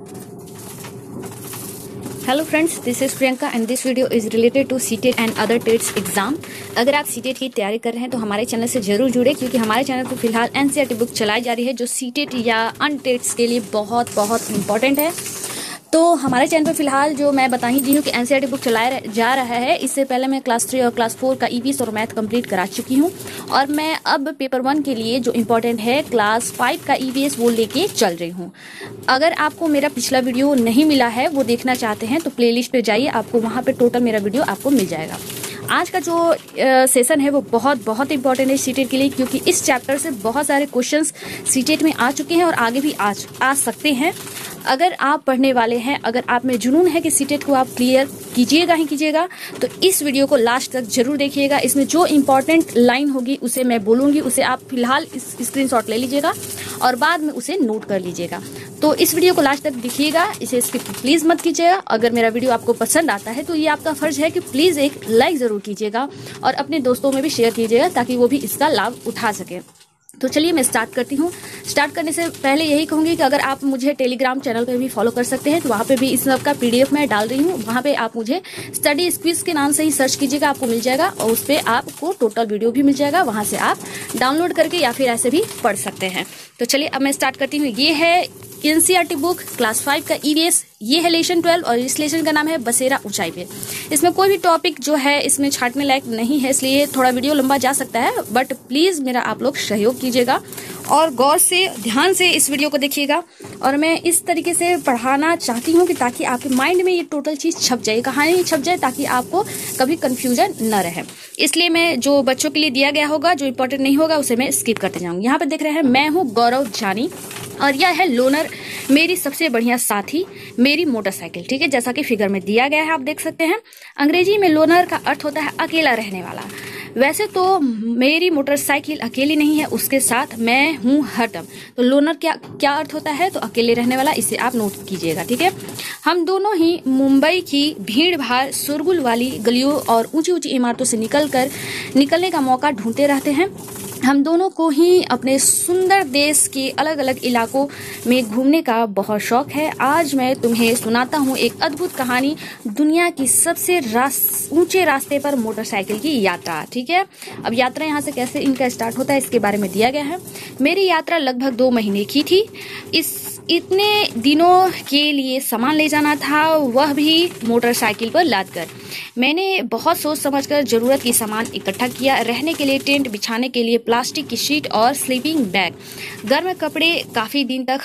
Hello friends, this is Priyanka and this video is related to CTET and other TETs exam. अगर आप CTET की तैयारी कर रहे हैं तो हमारे चैनल से जरूर जुड़े, क्योंकि हमारे चैनल पर फिलहाल एनसीईआरटी बुक चलाई जा रही है जो सीटेट या अनटेट्स के लिए बहुत बहुत इंपॉर्टेंट है। तो हमारे चैनल पर फिलहाल जो मैं बता ही दी हूँ कि एनसीईआरटी बुक चलाया जा रहा है। इससे पहले मैं क्लास 3 और क्लास 4 का EVS और मैथ कंप्लीट करा चुकी हूँ और मैं अब पेपर 1 के लिए जो इम्पोर्टेंट है क्लास 5 का EVS वो लेके चल रही हूँ। अगर आपको मेरा पिछला वीडियो नहीं मिला है, वो देखना चाहते हैं तो प्लेलिस्ट पे जाइए, आपको वहाँ पे टोटल मेरा वीडियो आपको मिल जाएगा। आज का जो सेशन है वो बहुत इंपॉर्टेंट है सीटेट के लिए, क्योंकि इस चैप्टर से बहुत सारे क्वेश्चंस सीटेट में आ चुके हैं और आगे भी आ सकते हैं। अगर आप पढ़ने वाले हैं, अगर आप में जुनून है कि सीटेट को आप क्लियर कीजिएगा ही कीजिएगा, तो इस वीडियो को लास्ट तक जरूर देखिएगा। इसमें जो इंपॉर्टेंट लाइन होगी उसे मैं बोलूँगी, उसे आप फिलहाल स्क्रीनशॉट ले लीजिएगा और बाद में उसे नोट कर लीजिएगा। तो इस वीडियो को लास्ट तक देखिएगा, इसे स्किप प्लीज़ मत कीजिएगा। अगर मेरा वीडियो आपको पसंद आता है तो ये आपका फर्ज है कि प्लीज़ एक लाइक ज़रूर कीजिएगा और अपने दोस्तों में भी शेयर कीजिएगा ताकि वो भी इसका लाभ उठा सकें। तो चलिए मैं स्टार्ट करती हूँ। स्टार्ट करने से पहले यही कहूँगी कि अगर आप मुझे टेलीग्राम चैनल पे भी फॉलो कर सकते हैं, तो वहाँ पे भी इस सब का PDF मैं डाल रही हूँ। वहाँ पे आप मुझे स्टडी क्विज के नाम से ही सर्च कीजिएगा, आपको मिल जाएगा और उस पर आपको टोटल वीडियो भी मिल जाएगा। वहाँ से आप डाउनलोड करके या फिर ऐसे भी पढ़ सकते हैं। तो चलिए अब मैं स्टार्ट करती हूँ। ये है एनसीईआरटी बुक क्लास 5 का EVS, ये है लेसन 12 और इस लेसन का नाम है बसेरा ऊंचाई पे। इसमें कोई भी टॉपिक जो है इसमें छांटने लायक नहीं है, इसलिए थोड़ा वीडियो लंबा जा सकता है, बट प्लीज़ मेरा आप लोग सहयोग कीजिएगा और गौर से ध्यान से इस वीडियो को देखिएगा। और मैं इस तरीके से पढ़ाना चाहती हूँ कि ताकि आपके माइंड में ये टोटल चीज़ छप जाए, कहानी छप जाए, ताकि आपको कभी कन्फ्यूजन न रहे। इसलिए मैं जो बच्चों के लिए दिया गया होगा, जो इंपॉर्टेंट नहीं होगा उसे मैं स्किप करते जाऊँगी। यहाँ पर देख रहे हैं, मैं हूँ गौरव जानी और यह है लोनर, मेरी सबसे बढ़िया साथी, मेरी मोटरसाइकिल। ठीक है, जैसा कि फिगर में दिया गया है, आप देख सकते हैं। अंग्रेजी में लोनर का अर्थ होता है अकेला रहने वाला। वैसे तो मेरी मोटरसाइकिल अकेली नहीं है, उसके साथ मैं हूँ हरदम। तो लोनर क्या अर्थ होता है? तो अकेले रहने वाला, इसे आप नोट कीजिएगा। ठीक है, हम दोनों ही मुंबई की भीड़ भाड़ शोरगुल वाली गलियों और ऊंची ऊंची इमारतों से निकलने का मौका ढूंढते रहते हैं। हम दोनों को ही अपने सुंदर देश के अलग अलग इलाकों में घूमने का बहुत शौक है। आज मैं तुम्हें सुनाता हूँ एक अद्भुत कहानी, दुनिया की सबसे ऊंचे रास्ते पर मोटरसाइकिल की यात्रा। ठीक है, अब यात्रा यहाँ से कैसे इनका स्टार्ट होता है इसके बारे में दिया गया है। मेरी यात्रा लगभग 2 महीने की थी। इतने दिनों के लिए सामान ले जाना था, वह भी मोटरसाइकिल पर लादकर। मैंने बहुत सोच समझकर जरूरत की सामान इकट्ठा किया। रहने के लिए टेंट, बिछाने के लिए प्लास्टिक की शीट और स्लीपिंग बैग, गर्म कपड़े, काफ़ी दिन तक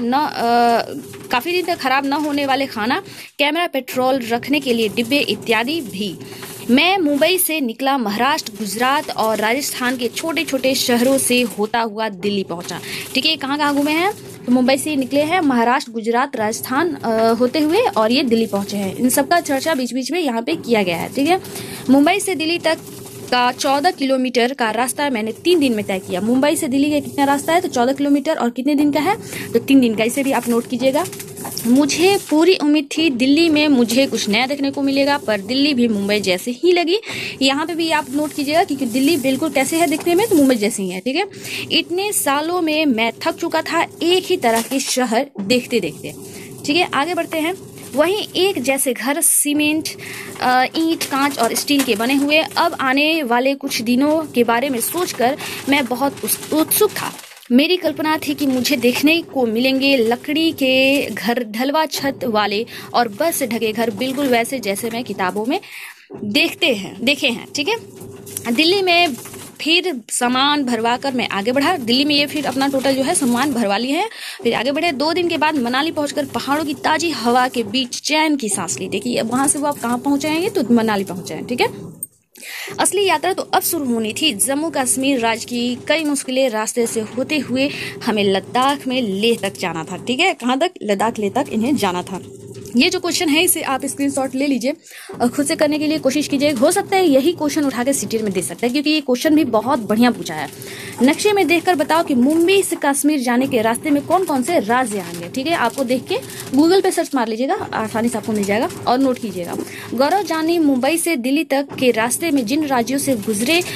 खराब न होने वाले खाना, कैमरा, पेट्रोल रखने के लिए डिब्बे इत्यादि भी। मैं मुंबई से निकला, महाराष्ट्र, गुजरात और राजस्थान के छोटे छोटे शहरों से होता हुआ दिल्ली पहुंचा। ठीक है, कहाँ घूमे हैं? तो मुंबई से निकले हैं, महाराष्ट्र, गुजरात, राजस्थान होते हुए और ये दिल्ली पहुंचे हैं। इन सब का चर्चा बीच बीच में यहाँ पे किया गया है। ठीक है, मुंबई से दिल्ली तक का 14 किलोमीटर का रास्ता मैंने 3 दिन में तय किया। मुंबई से दिल्ली का कितना रास्ता है? तो 14 किलोमीटर और कितने दिन का है? तो 3 दिन का। इसे भी आप नोट कीजिएगा। मुझे पूरी उम्मीद थी दिल्ली में मुझे कुछ नया देखने को मिलेगा, पर दिल्ली भी मुंबई जैसे ही लगी। यहाँ पे भी आप नोट कीजिएगा, क्योंकि दिल्ली बिल्कुल कैसे है दिखने में? तो मुंबई जैसे ही है। ठीक है, इतने सालों में मैं थक चुका था एक ही तरह के शहर देखते देखते। ठीक है, आगे बढ़ते हैं। वहीं एक जैसे घर, सीमेंट, ईंट, कांच और स्टील के बने हुए। अब आने वाले कुछ दिनों के बारे में सोचकर मैं बहुत उत्सुक था। मेरी कल्पना थी कि मुझे देखने को मिलेंगे लकड़ी के घर, ढलवा छत वाले और बर्फ से ढके घर, बिल्कुल वैसे जैसे मैं किताबों में देखे हैं। ठीक है, दिल्ली में फिर सामान भरवा कर मैं आगे बढ़ा। दिल्ली में ये फिर अपना टोटल जो है सामान भरवा लिए हैं, फिर आगे बढ़े। 2 दिन के बाद मनाली पहुंचकर पहाड़ों की ताजी हवा के बीच चैन की सांस ली। देखिए, अब वहां से वो आप कहाँ पहुंचाएंगे? तो मनाली पहुंचाएं। ठीक है, असली यात्रा तो अब शुरू होनी थी। जम्मू कश्मीर राज्य की कई मुश्किलें रास्ते से होते हुए हमें लद्दाख में लेह तक जाना था। ठीक है, कहाँ तक? लद्दाख, लेह तक इन्हें जाना था। ये जो क्वेश्चन है इसे आप स्क्रीनशॉट ले लीजिए और खुद से करने के लिए कोशिश कीजिए। हो सकता है यही क्वेश्चन उठा के सीटेट में दे सकता है, क्योंकि ये क्वेश्चन भी बहुत बढ़िया पूछा है। नक्शे में देखकर बताओ कि मुंबई से कश्मीर जाने के रास्ते में कौन कौन से राज्य आएंगे। ठीक है, आपको देख के गूगल पे सर्च मार लीजिएगा, आसानी से आपको मिल जाएगा और नोट कीजिएगा। गौरव जानी मुंबई से दिल्ली तक के रास्ते में जिन राज्यों से गुजरे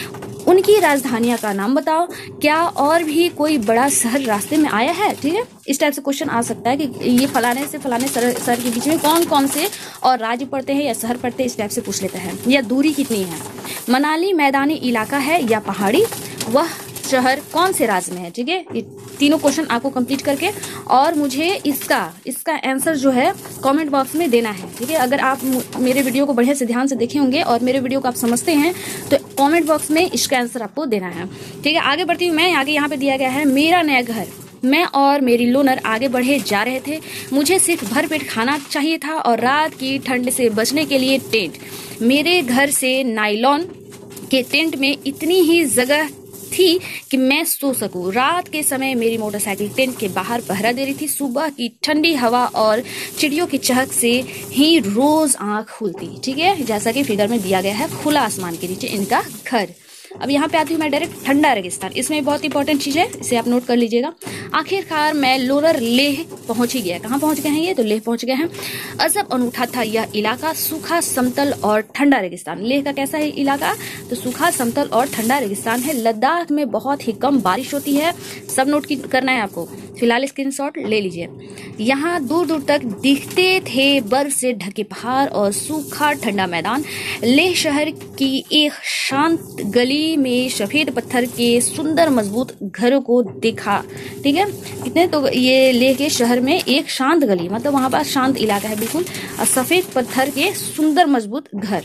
उनकी राजधानियां का नाम बताओ, क्या और भी कोई बड़ा शहर रास्ते में आया है। ठीक है, इस टाइप से क्वेश्चन आ सकता है कि ये फलाने से फलाने शहर के बीच में कौन कौन से और राज्य पड़ते हैं या शहर पड़ते हैं, इस टाइप से पूछ लेता है। या दूरी कितनी है, मनाली मैदानी इलाका है या पहाड़ी, वह शहर कौन से राज्य में है। ठीक है, ये तीनों क्वेश्चन आपको कंप्लीट करके और मुझे इसका आंसर जो है कमेंट बॉक्स में देना है। ठीक है, अगर आप मेरे वीडियो को बढ़िया से ध्यान से देखे होंगे और मेरे वीडियो को आप समझते हैं तो कमेंट बॉक्स में इसका आंसर आपको देना है। ठीक है, आगे बढ़ती हूँ मैं। आगे यहाँ पे दिया गया है, मेरा नया घर। मैं और मेरी लोनर आगे बढ़े जा रहे थे। मुझे सिर्फ भरपेट खाना चाहिए था और रात की ठंड से बचने के लिए टेंट। मेरे घर से नायलॉन के टेंट में इतनी ही जगह थी कि मैं सो सकूं। रात के समय मेरी मोटरसाइकिल टेंट के बाहर पहरा दे रही थी। सुबह की ठंडी हवा और चिड़ियों की चहक से ही रोज आंख खुलती। ठीक है, जैसा कि फिगर में दिया गया है, खुला आसमान के नीचे इनका घर। अब यहाँ पे आती हूँ मैं डायरेक्ट, ठंडा रेगिस्तान। इसमें बहुत इंपॉर्टेंट चीज है, इसे आप नोट कर लीजिएगा। आखिरकार मैं लोनर लेह पहुंच ही गया। कहाँ पहुंच गए हैं ये, तो लेह पहुंच गए हैं। अजब अनूठा था यह इलाका, सूखा समतल और ठंडा रेगिस्तान। लेह का कैसा है इलाका, तो सूखा समतल और ठंडा रेगिस्तान है। लद्दाख में बहुत ही कम बारिश होती है, सब नोट करना है आपको। फिलहाल स्क्रीनशॉट ले लीजिए। यहाँ दूर दूर तक दिखते थे बर्फ से ढके पहाड़ और सूखा ठंडा मैदान। लेह शहर की एक शांत गली में सफेद पत्थर के सुंदर मजबूत घरों को देखा। ठीक है, कितने, तो ये लेह के शहर में एक शांत गली, मतलब वहां पर शांत इलाका है बिल्कुल, और सफेद पत्थर के सुंदर मजबूत घर।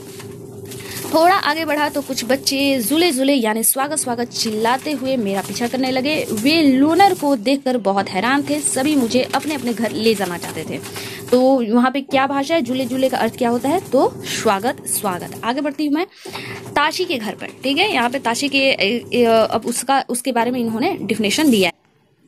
थोड़ा आगे बढ़ा तो कुछ बच्चे जुले जुले यानी स्वागत स्वागत चिल्लाते हुए मेरा पीछा करने लगे। वे लूनर को देखकर बहुत हैरान थे। सभी मुझे अपने अपने घर ले जाना चाहते थे। तो वहां पे क्या भाषा है, जुले जुले का अर्थ क्या होता है, तो स्वागत स्वागत। आगे बढ़ती हूँ मैं ताशी के घर पर। ठीक है, यहाँ पे ताशी के अब उसके बारे में इन्होंने डिफिनेशन दिया है।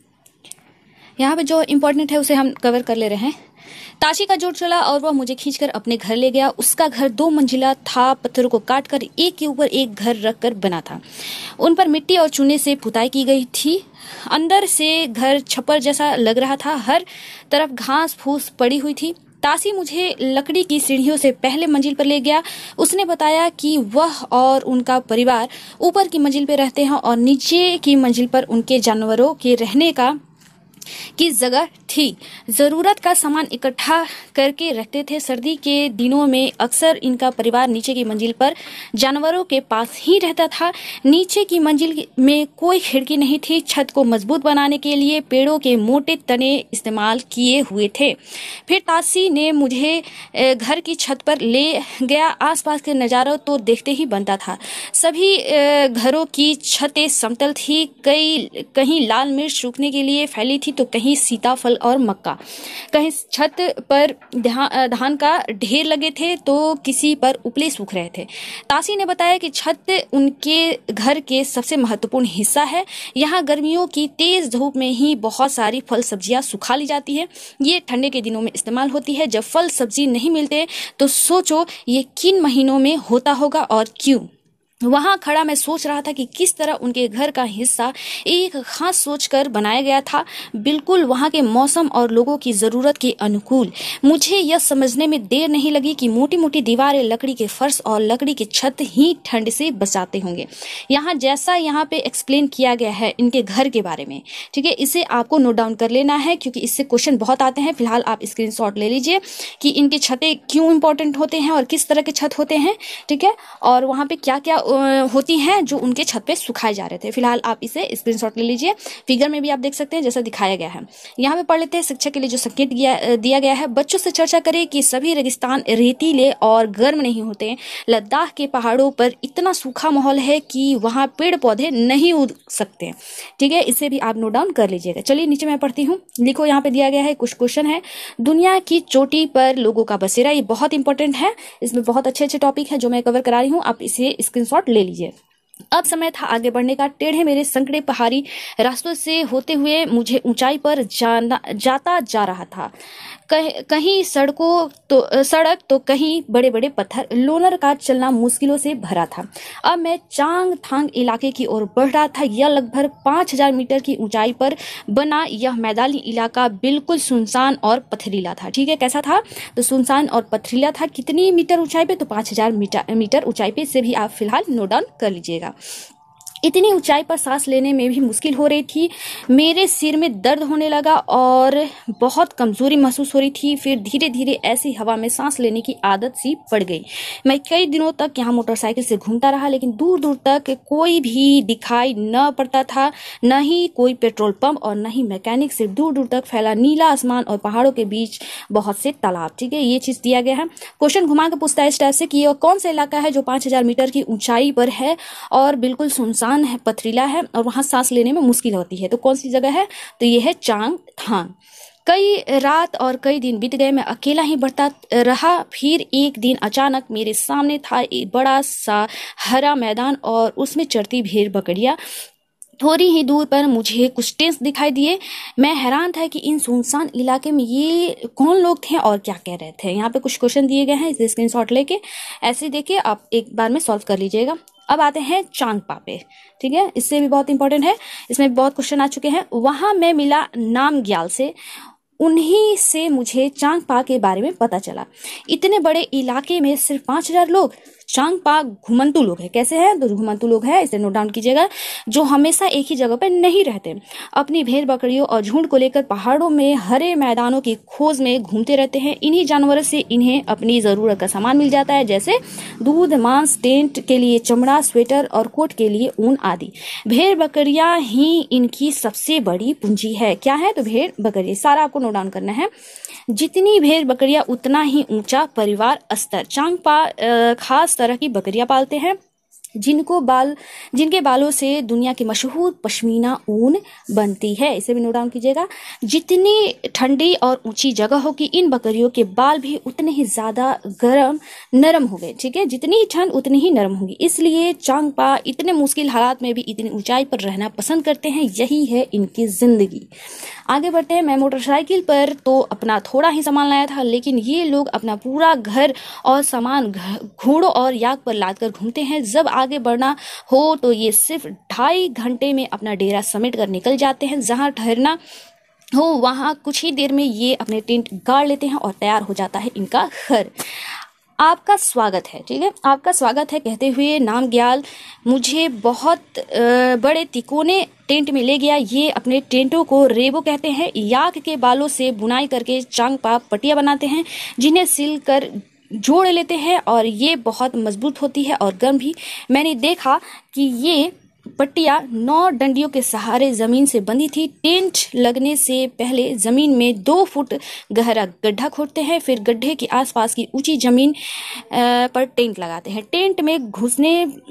यहाँ पे जो इम्पोर्टेंट है उसे हम कवर कर ले रहे हैं। ताशी का जोर चला और वह मुझे खींचकर अपने घर ले गया। उसका घर 2 मंजिला था, पत्थरों को काटकर एक के ऊपर एक घर रखकर बना था। उन पर मिट्टी और चूने से पुताई की गई थी। अंदर से घर छप्पर जैसा लग रहा था, हर तरफ घास फूस पड़ी हुई थी। ताशी मुझे लकड़ी की सीढ़ियों से पहले मंजिल पर ले गया। उसने बताया कि वह और उनका परिवार ऊपर की मंजिल पर रहते हैं और नीचे की मंजिल पर उनके जानवरों के रहने की जगह थी। जरूरत का सामान इकट्ठा करके रखते थे। सर्दी के दिनों में अक्सर इनका परिवार नीचे की मंजिल पर जानवरों के पास ही रहता था। नीचे की मंजिल में कोई खिड़की नहीं थी। छत को मजबूत बनाने के लिए पेड़ों के मोटे तने इस्तेमाल किए हुए थे। फिर ताशी ने मुझे घर की छत पर ले गया। आसपास के नजारा तो देखते ही बनता था। सभी घरों की छतें समतल थी। कहीं लाल मिर्च सूखने के लिए फैली थी तो कहीं सीताफल और मक्का। कहीं छत पर धान का ढेर लगे थे तो किसी पर उपले सूख रहे थे। ताशी ने बताया कि छत उनके घर के सबसे महत्वपूर्ण हिस्सा है। यहाँ गर्मियों की तेज धूप में ही बहुत सारी फल सब्जियां सुखा ली जाती है। ये ठंडे के दिनों में इस्तेमाल होती है। जब फल सब्जी नहीं मिलते तो सोचो ये किन महीनों में होता होगा और क्यों। वहां खड़ा मैं सोच रहा था कि किस तरह उनके घर का हिस्सा एक खास सोचकर बनाया गया था, बिल्कुल वहां के मौसम और लोगों की जरूरत के अनुकूल। मुझे यह समझने में देर नहीं लगी कि मोटी मोटी दीवारें, लकड़ी के फर्श और लकड़ी की छत ही ठंड से बचाते होंगे। जैसा यहाँ पे एक्सप्लेन किया गया है इनके घर के बारे में, ठीक है, इसे आपको नोट डाउन कर लेना है क्योंकि इससे क्वेश्चन बहुत आते हैं। फिलहाल आप स्क्रीनशॉट ले लीजिए कि इनके छतें क्यों इंपॉर्टेंट होते हैं और किस तरह के छत होते हैं। ठीक है, और वहां पे क्या क्या होती हैं जो उनके छत पे सुखाए जा रहे थे। फिलहाल आप इसे स्क्रीनशॉट ले लीजिए। फिगर में भी आप देख सकते हैं जैसा दिखाया गया है। यहाँ पे पढ़ लेते हैं। शिक्षा के लिए जो संकेत दिया गया है, बच्चों से चर्चा करें कि सभी रेगिस्तान रेतीले और गर्म नहीं होते। लद्दाख के पहाड़ों पर इतना सूखा माहौल है कि वहां पेड़ पौधे नहीं उग सकते। ठीक है, इसे भी आप नोट डाउन कर लीजिएगा। चलिए नीचे मैं पढ़ती हूँ। लिखो, यहाँ पे दिया गया है कुछ क्वेश्चन है। दुनिया की चोटी पर लोगों का बसेरा, ये बहुत इंपॉर्टेंट है। इसमें बहुत अच्छे अच्छे टॉपिक है जो मैं कवर करा रही हूँ, आप इसे स्क्रीनशॉट ले लीजिए। अब समय था आगे बढ़ने का। टेढ़े मेरे संकड़े पहाड़ी रास्तों से होते हुए मुझे ऊंचाई पर जाता जा रहा था। कहीं सड़क तो कहीं बड़े बड़े पत्थर। लोनर का चलना मुश्किलों से भरा था। अब मैं चांग थांग इलाके की ओर बढ़ रहा था। यह लगभग 5000 मीटर की ऊंचाई पर बना यह मैदानी इलाका बिल्कुल सुनसान और पथरीला था। ठीक है, कैसा था, तो सुनसान और पथरीला था। कितनी मीटर ऊंचाई पे, तो 5000 मीटर ऊंचाई पे। से भी आप फिलहाल नोट डाउन कर लीजिएगा। इतनी ऊंचाई पर सांस लेने में भी मुश्किल हो रही थी। मेरे सिर में दर्द होने लगा और बहुत कमजोरी महसूस हो रही थी। फिर धीरे धीरे ऐसी हवा में सांस लेने की आदत सी पड़ गई। मैं कई दिनों तक यहाँ मोटरसाइकिल से घूमता रहा, लेकिन दूर दूर तक कोई भी दिखाई न पड़ता था, न ही कोई पेट्रोल पंप और न ही मैकेनिक। सिर्फ दूर दूर तक फैला नीला आसमान और पहाड़ों के बीच बहुत से तालाब। ठीक है, ये चीज दिया गया है। क्वेश्चन घुमा के पूछता है इस टाइप से कि यह कौन सा इलाका है जो 5000 मीटर की ऊंचाई पर है और बिल्कुल सुनसान है, पथरीला है और वहां सांस लेने में मुश्किल होती है। तो कौन सी जगह है? तो यह है चांगथांग। कई रात और कई दिन बीत गए, मैं अकेला ही बढ़ता रहा। फिर एक दिन अचानक मेरे सामने था एक बड़ा सा हरा मैदान और उसमें चरती भेड़ बकरियां। थोड़ी ही दूर पर मुझे कुछ टेंट्स दिखाई दिए। मैं हैरान था कि इन सुनसान इलाके में ये कौन लोग थे और क्या कह रहे थे। यहाँ पे कुछ क्वेश्चन दिए गए हैं, इसे स्क्रीनशॉट लेके ऐसे देखिए, आप एक बार में सॉल्व कर लीजिएगा। अब आते हैं चांगपा पे। ठीक है, इससे भी बहुत इंपॉर्टेंट है, इसमें बहुत क्वेश्चन आ चुके हैं। वहां मैं मिला नामग्याल से, उन्हीं से मुझे चांगपा के बारे में पता चला। इतने बड़े इलाके में सिर्फ 5000 लोग। चांगपा घुमंतु लोग हैं। कैसे हैं? तो घुमंतु लोग हैं, इसे नोट डाउन कीजिएगा, जो हमेशा एक ही जगह पर नहीं रहते। अपनी भेड़ बकरियों और झुंड को लेकर पहाड़ों में हरे मैदानों की खोज में घूमते रहते हैं। इन्हीं जानवरों से इन्हें अपनी जरूरत का सामान मिल जाता है, जैसे दूध, मांस, टेंट के लिए चमड़ा, स्वेटर और कोट के लिए ऊन आदि। भेड़ बकरियां ही इनकी सबसे बड़ी पूंजी है। क्या है? तो भेड़ बकरियां। सारा आपको नोट डाउन करना है। जितनी भेड़ बकरियां उतना ही ऊंचा परिवार स्तर। चांगपा खास तरह की बकरियां पालते हैं जिनके बालों से दुनिया की मशहूर पश्मीना ऊन बनती है। इसे भी नोट डाउन कीजिएगा। जितनी ठंडी और ऊंची जगह होगी, इन बकरियों के बाल भी उतने ही ज्यादा नरम होंगे। ठीक है, जितनी ठंड उतनी ही नरम होगी। इसलिए चांगपा इतने मुश्किल हालात में भी इतनी ऊंचाई पर रहना पसंद करते हैं। यही है इनकी जिंदगी। आगे बढ़ते हैं। मैं मोटरसाइकिल पर तो अपना थोड़ा ही सामान लाया था, लेकिन ये लोग अपना पूरा घर और सामान घोड़ों और याक पर लाद कर घूमते हैं। जब आगे बढ़ना हो तो ये सिर्फ 2.5 घंटे में अपना डेरा समेट कर निकल जाते हैं। जहां ठहरना हो वहां कुछ ही देर में ये अपने टेंट गाड़ लेते हैं और तैयार हो जाता है इनका घर। आपका स्वागत है। ठीक है, आपका स्वागत है कहते हुए नामग्याल मुझे बहुत बड़े तिकोने टेंट में ले गया। ये अपने टेंटों को रेबो कहते हैं। याक के बालों से बुनाई करके चांगपा पट्टियां बनाते हैं, जिन्हें सिल कर जोड़ लेते हैं और ये बहुत मजबूत होती है और गर्म भी। मैंने देखा कि ये पट्टियां 9 डंडियों के सहारे जमीन से बंधी थी। टेंट लगने से पहले जमीन में 2 फुट गहरा गड्ढा खोदते हैं, फिर गड्ढे के आसपास की ऊंची जमीन पर टेंट लगाते हैं। टेंट में घुसने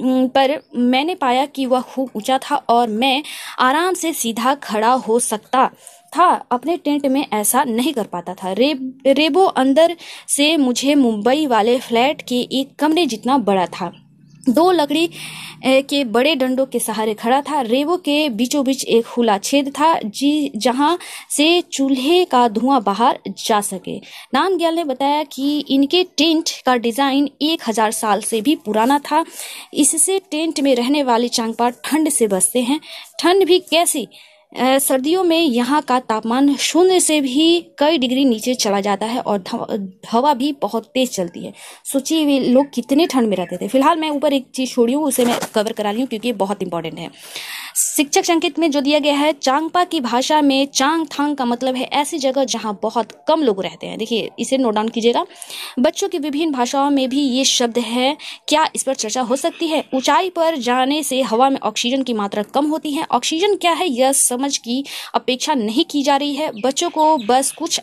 पर मैंने पाया कि वह खूब ऊंचा था और मैं आराम से सीधा खड़ा हो सकता था। अपने टेंट में ऐसा नहीं कर पाता था। रेबो अंदर से मुझे मुंबई वाले फ्लैट के एक कमरे जितना बड़ा था। 2 लकड़ी के बड़े डंडों के सहारे खड़ा था। रेबो के बीचों बीच एक खुला छेद था जहां से चूल्हे का धुआं बाहर जा सके। नामग्याल ने बताया कि इनके टेंट का डिजाइन 1000 साल से भी पुराना था। इससे टेंट में रहने वाले चांगपा ठंड से बचते हैं। ठंड भी कैसी? सर्दियों में यहाँ का तापमान 0 से भी कई डिग्री नीचे चला जाता है और हवा भी बहुत तेज चलती है। सोचिए वे लोग कितने ठंड में रहते थे। फिलहाल मैं ऊपर एक चीज छोड़ी हूँ, उसे मैं कवर करा रही हूँ क्योंकि ये बहुत इंपॉर्टेंट है। शिक्षक संकेत में जो दिया गया है, चांगपा की भाषा में चांगथांग का मतलब है ऐसी जगह जहां बहुत कम लोग रहते हैं। देखिए, इसे नोट डाउन कीजिएगा। बच्चों की विभिन्न भाषाओं में भी ये शब्द है। क्या इस पर चर्चा हो सकती है? ऊंचाई पर जाने से हवा में ऑक्सीजन की मात्रा कम होती है। ऑक्सीजन क्या है यह समझ की अपेक्षा नहीं की जा रही है। बच्चों को बस कुछ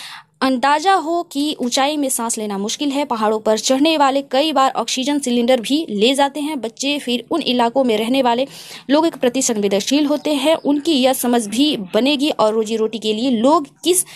अंदाजा हो कि ऊंचाई में सांस लेना मुश्किल है। पहाड़ों पर चढ़ने वाले कई बार ऑक्सीजन सिलेंडर भी ले जाते हैं। बच्चे फिर उन इलाकों में रहने वाले लोगों के प्रति संवेदनशील होते हैं। उनकी यह समझ भी बनेगी और रोजी रोटी के लिए लोग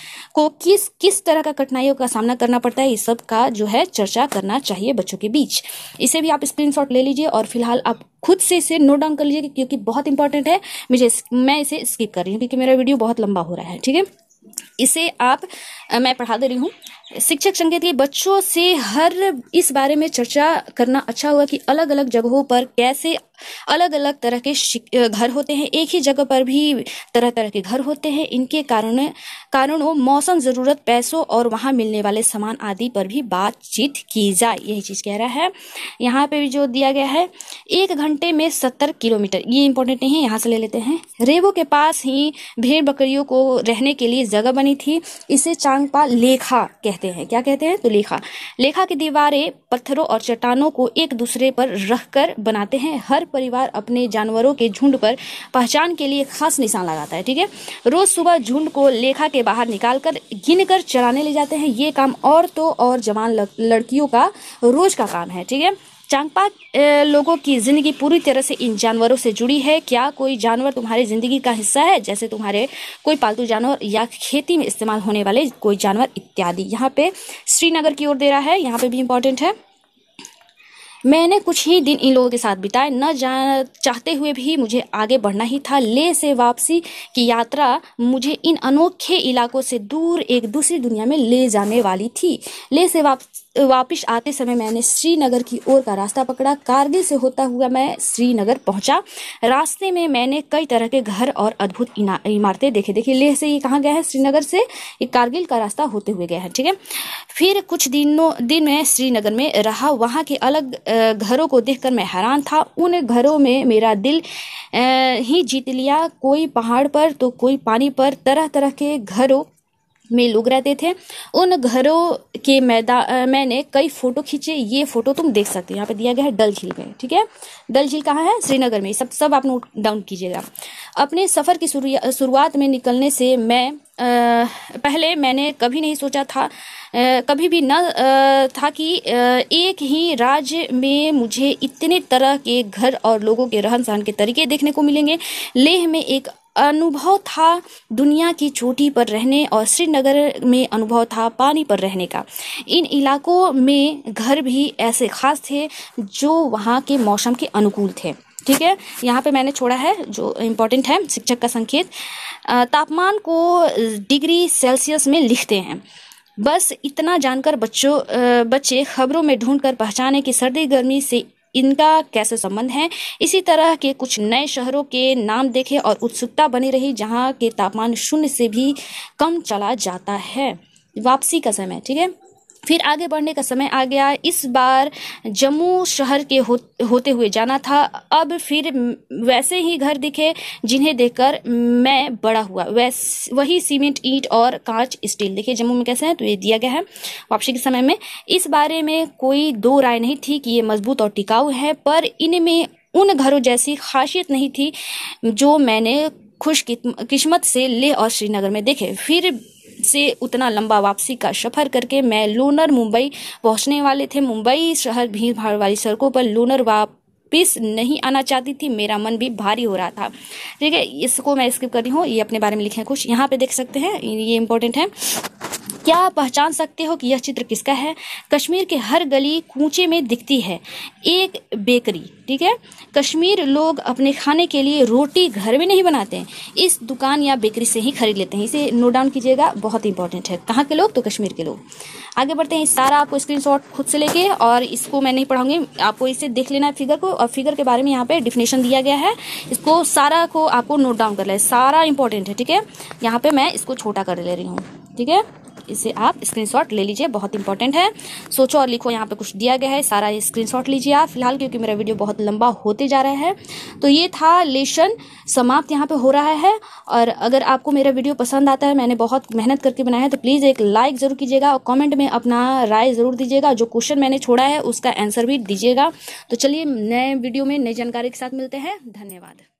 किस तरह का कठिनाइयों का सामना करना पड़ता है, इस सब का जो है चर्चा करना चाहिए बच्चों के बीच। इसे भी आप स्क्रीनशॉट ले लीजिए और फिलहाल आप खुद से इसे नोट डाउन कर लीजिए क्योंकि बहुत इंपॉर्टेंट है। मैं इसे स्किप कर रही हूँ क्योंकि मेरा वीडियो बहुत लंबा हो रहा है। ठीक है, इसे मैं पढ़ा दे रही हूँ। शिक्षक संकेत के बच्चों से इस बारे में चर्चा करना अच्छा हुआ कि अलग अलग जगहों पर कैसे अलग अलग तरह के घर होते हैं, एक ही जगह पर भी तरह तरह के घर होते हैं। इनके कारणों मौसम, जरूरत, पैसों और वहां मिलने वाले सामान आदि पर भी बातचीत की जाए, यही चीज कह रहा है। यहाँ पे भी जो दिया गया है 1 घंटे में 70 किलोमीटर, ये इंपॉर्टेंट नहीं है, यहाँ से ले लेते हैं। रेबो के पास ही भेड़ बकरियों को रहने के लिए जगह बनी थी। इसे चांगपा लेखा कहते हैं। क्या कहते हैं? तो लेखा की दीवारें पत्थरों और चट्टानों को एक दूसरे पर रखकर बनाते हैं। हर परिवार अपने जानवरों के झुंड पर पहचान के लिए खास निशान लगाता है। ठीक है, रोज सुबह झुंड को लेखा के बाहर निकालकर गिनकर चराने ले जाते हैं। ये काम औरतों और जवान लड़कियों का रोज का काम है। ठीक है, चांगपा लोगों की जिंदगी पूरी तरह से इन जानवरों से जुड़ी है। क्या कोई जानवर तुम्हारी जिंदगी का हिस्सा है, जैसे तुम्हारे कोई पालतू जानवर या खेती में इस्तेमाल होने वाले कोई जानवर इत्यादि। यहाँ पे श्रीनगर की ओर दे रहा है, यहाँ पे भी इंपॉर्टेंट है। मैंने कुछ ही दिन इन लोगों के साथ बिताए, न चाहते हुए भी मुझे आगे बढ़ना ही था। लेह से वापसी की यात्रा मुझे इन अनोखे इलाकों से दूर एक दूसरी दुनिया में ले जाने वाली थी। लेह से वापस आते समय मैंने श्रीनगर की ओर का रास्ता पकड़ा। कारगिल से होता हुआ मैं श्रीनगर पहुंचा। रास्ते में मैंने कई तरह के घर और अद्भुत इमारतें देखे। देखिए, लेह से ये कहाँ गया है? श्रीनगर से ये कारगिल का रास्ता होते हुए गया है। ठीक है, फिर कुछ दिन मैं श्रीनगर में रहा। वहाँ के अलग घरों को देखकर मैं हैरान था। उन घरों में मेरा दिल ही जीत लिया। कोई पहाड़ पर तो कोई पानी पर, तरह तरह के घरों में लोग रहते थे। उन घरों के मैंने कई फोटो खींचे। ये फोटो तुम देख सकते हो, यहाँ पे दिया गया है डल झील में। ठीक है, डल झील कहाँ है? श्रीनगर में। सब आप नोट डाउन कीजिएगा। अपने सफर की शुरुआत में निकलने से पहले मैंने कभी नहीं सोचा था, कभी भी न था कि एक ही राज्य में मुझे इतने तरह के घर और लोगों के रहन सहन के तरीके देखने को मिलेंगे। लेह में एक अनुभव था दुनिया की चोटी पर रहने और श्रीनगर में अनुभव था पानी पर रहने का। इन इलाकों में घर भी ऐसे खास थे जो वहाँ के मौसम के अनुकूल थे। ठीक है, यहाँ पे मैंने छोड़ा है जो इम्पोर्टेंट है, शिक्षक का संकेत। तापमान को डिग्री सेल्सियस में लिखते हैं। बस इतना जानकर बच्चे खबरों में ढूंढकर पहचाने कि सर्दी गर्मी से इनका कैसे संबंध है। इसी तरह के कुछ नए शहरों के नाम देखे और उत्सुकता बनी रही जहाँ के तापमान 0 से भी कम चला जाता है। वापसी का समय। ठीक है, फिर आगे बढ़ने का समय आ गया। इस बार जम्मू शहर के होते हुए जाना था। अब फिर वैसे ही घर दिखे जिन्हें देखकर मैं बड़ा हुआ। वही सीमेंट, ईंट और कांच, स्टील। देखिए जम्मू में कैसे है, तो ये दिया गया है। वापसी के समय में इस बारे में कोई दो राय नहीं थी कि ये मजबूत और टिकाऊ है, पर इनमें उन घरों जैसी खासियत नहीं थी जो मैंने खुशकिस्मत से लेह और श्रीनगर में देखे। फिर से उतना लंबा वापसी का सफर करके मैं लोनर मुंबई पहुंचने वाले थे। मुंबई शहर भीड़ भाड़ वाली सड़कों पर लोनर वापस नहीं आना चाहती थी। मेरा मन भी भारी हो रहा था। ठीक है, इसको मैं स्किप कर रही हूँ, ये अपने बारे में लिखे हैं कुछ। यहाँ पे देख सकते हैं, ये इंपॉर्टेंट है। क्या पहचान सकते हो कि यह चित्र किसका है? कश्मीर के हर गली कूचे में दिखती है एक बेकरी। ठीक है, कश्मीर लोग अपने खाने के लिए रोटी घर में नहीं बनाते हैं, इस दुकान या बेकरी से ही खरीद लेते हैं। इसे नोट डाउन कीजिएगा, बहुत इंपॉर्टेंट है। कहाँ के लोग? तो कश्मीर के लोग। आगे बढ़ते हैं। सारा आपको स्क्रीनशॉट खुद से लेके, और इसको मैं नहीं पढ़ाऊंगी, आपको इसे देख लेना है फिगर को, और फिगर के बारे में यहाँ पे डिफिनेशन दिया गया है। इसको सारा को आपको नोट डाउन कर ले, सारा इंपॉर्टेंट है। ठीक है, यहाँ पे मैं इसको छोटा कर ले रही हूँ। ठीक है, इसे आप स्क्रीनशॉट ले लीजिए, बहुत इंपॉर्टेंट है। सोचो और लिखो, यहाँ पे कुछ दिया गया है, सारा स्क्रीनशॉट लीजिए आप फिलहाल, क्योंकि मेरा वीडियो बहुत लंबा होते जा रहा है। तो ये था लेसन समाप्त यहाँ पे हो रहा है। और अगर आपको मेरा वीडियो पसंद आता है, मैंने बहुत मेहनत करके बनाया है, तो प्लीज़ एक लाइक जरूर कीजिएगा और कमेंट में अपना राय जरूर दीजिएगा। जो क्वेश्चन मैंने छोड़ा है उसका आंसर भी दीजिएगा। तो चलिए, नए वीडियो में नई जानकारी के साथ मिलते हैं। धन्यवाद।